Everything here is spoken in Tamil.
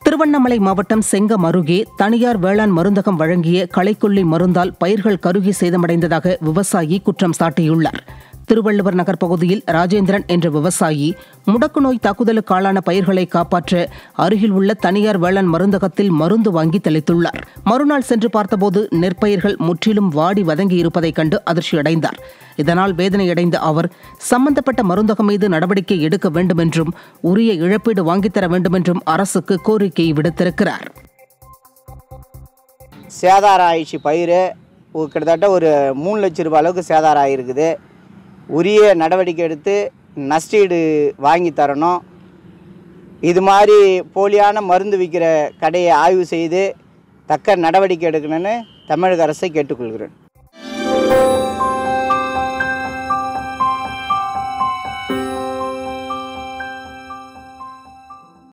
திருவண்ணாமலை மாவட்டம் செங்கம் அருகே தனியார் வேளாண் மருந்தகம் வழங்கிய களைக்கொல்லி மருந்தால் பயிர்கள் கருகி சேதமடைந்ததாக விவசாயி குற்றம் சாட்டியுள்ளார். திருவள்ளுவர் நகர் பகுதியில் ராஜேந்திரன் என்ற விவசாயி முடக்கு நோய் தாக்குதலுக்கு ஆளான பயிர்களை காப்பாற்ற அருகில் உள்ள தனியார் வேளாண் மருந்தகத்தில் மருந்து வாங்கி தெளித்துள்ளார். மறுநாள் சென்று பார்த்தபோது நெற்பயிர்கள் முற்றிலும் வாடி வதங்கி இருப்பதைக் கண்டு அதிர்ச்சியடைந்தார். இதனால் வேதனையடைந்த அவர் சம்பந்தப்பட்ட மருந்தகம் மீது நடவடிக்கை எடுக்க வேண்டும் என்றும் உரிய இழப்பீடு வாங்கித்தர வேண்டும் என்றும் அரசுக்கு கோரிக்கை விடுத்திருக்கிறார். சேதாரம் ஆயிடுச்சு. பயிர் கிட்டத்தட்ட ஒரு 3 லட்சம் ரூபாய் அளவுக்கு சேதாரம் ஆகிருக்குது. உரிய நடவடிக்கை எடுத்து நஷ்டீடு வாங்கி தரணும். இது மாதிரி போலியான மருந்து விற்கிற கடையை ஆய்வு செய்து தக்க நடவடிக்கை எடுக்கணும்னு தமிழக அரசை கேட்டுக்கொள்கிறேன்.